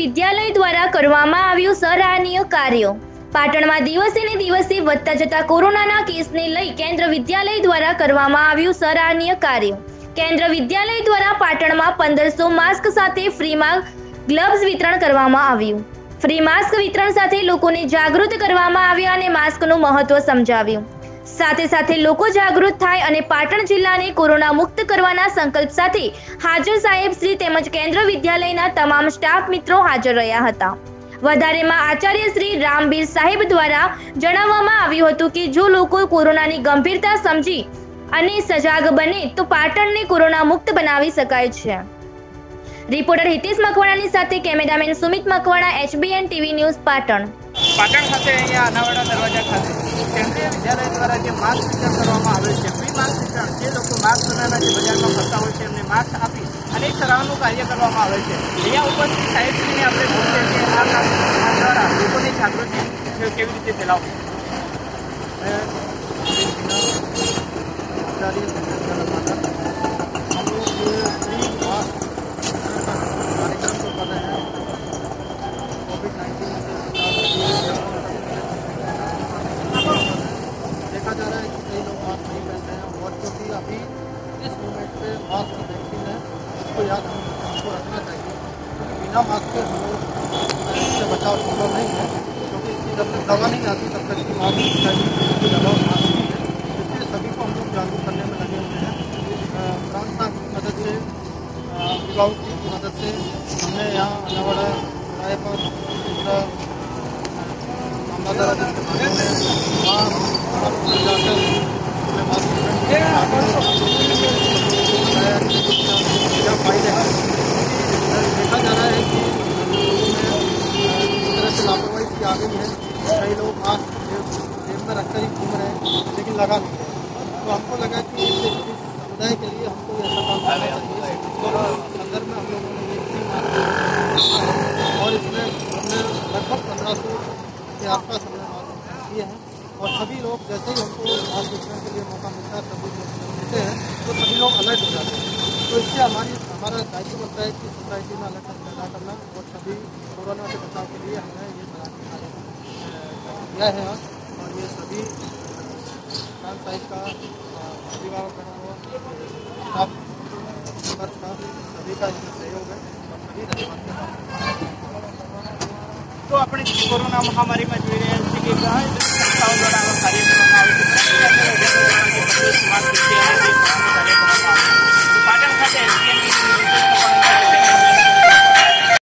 વિદ્યાલય દ્વારા કરવામાં આવ્યું સરાહનીય કાર્ય। પાટણમાં દિવસે ને દિવસે વધતા જતા કોરોનાના કેસને લઈ કેન્દ્ર વિદ્યાલય દ્વારા કરવામાં આવ્યું સરાહનીય કાર્ય। કેન્દ્ર વિદ્યાલય દ્વારા પાટણમાં 1500 માસ્ક સાથે ફ્રીમાં ગ્લવ્સ વિતરણ કરવામાં આવ્યું। ફ્રી માસ્ક વિતરણ સાથે લોકોને જાગૃત કરવામાં આવ્યા અને માસ્કનું મહત્વ સમજાવ્યું। સાથે સાથે લોકો જાગૃત થાય અને પાટણ જિલ્લાને કોરોના મુક્ત કરવાના સંકલ્પ સાથે હાજર સાહેબ શ્રી તેમજ કેન્દ્ર વિદ્યાલયના તમામ સ્ટાફ મિત્રો હાજર રહ્યા હતા। વધારેમાં આચાર્ય શ્રી રામબીર સાહેબ દ્વારા જણાવવામાં આવ્યું હતું કે જો લોકો કોરોનાની ગંભીરતા સમજી અને સજાગ બને તો પાટણને કોરોના મુક્ત બનાવી શકાય છે। રિપોર્ટર હિતેશ મકવાણાની સાથે cameraman Sumit Makwana, Hbn TV news, Patan. Patan ખાતે અહીંયા અનાવાડા દરવાજા ખાતે કેન્દ્રીય વિદ્યાલય દ્વારા જે માસ્ક વિતરણ કરવામાં આવે છે, ફ્રી માસ્ક વિતરણ, જે લોકો માસ્ક બનાવવાના જે બજારમાં ફરતા હોય છે એમને માસ્ક આપી અને એક સરાહનું કાર્ય કરવામાં આવે છે। અહીંયા ઉપસ્થિત સાહેબશ્રીને આપણે પૂછીએ કે આ કામ દ્વારા લોકોની જાગૃતિ કેવી રીતે ફેલાવવી। देखा जा रहा है कि कई लोग मास्क नहीं पहनते हैं और क्योंकि अभी इस मोमेंट पे मास्क की वैक्सीन है, इसको याद हमको रखना चाहिए क्योंकि बिना मास्क के हम लोग इससे बचाव संभव नहीं है, क्योंकि इसकी जब तक दवा नहीं आती तब तक की मास्क की दवा मास्क नहीं है। इसलिए सभी को हम लोग जागरूक करने में लगे हुए हैं। प्रांत साहब की मदद से, अभिभावकों की मदद से हमने यहाँ अनावाड़ा राय पर दूसरा मामला दर्ज फायदे हैं। देखा जा रहा है कि लोगों में इस तरह से लापरवाही की आ गई है। कई लोग मास्क जेब में रखकर ही घूम रहे हैं लेकिन लगा नहीं है। तो हमको लगा कि इस समुदाय के लिए हमको ऐसा काम करना चाहिए। तो अंदर में हम लोगों ने एक फ्री मास्क और इसमें हमने लगभग 1500 के आसपास हमने मास्क किए हैं और सभी लोग जैसे ही हमको मास्क वितरण के लिए मौका मिलता है, सभी लोग देते हैं तो सभी लोग अलर्ट हो जाते हैं। तो इससे हमारा दायित्व बनता है कि सोसाइटी में अलर्ट पैदा करना और सभी कोरोना से बचाव के लिए हमने ये सराहनीय कार्य किया है। और ये सभी खान साहिब का अभिभावकों स्टाफ मेंबर्स का सभी का इसमें सहयोग है और सभी धन्यवाद करता हूँ। तो अपने कोरोना महामारी में જોઈ રહ્યા છીએ કે ઘણા સંસ્થાઓ દ્વારા આવા કાર્ય કરવામાં આવે છે, પરંતુ પાટણ ખાતે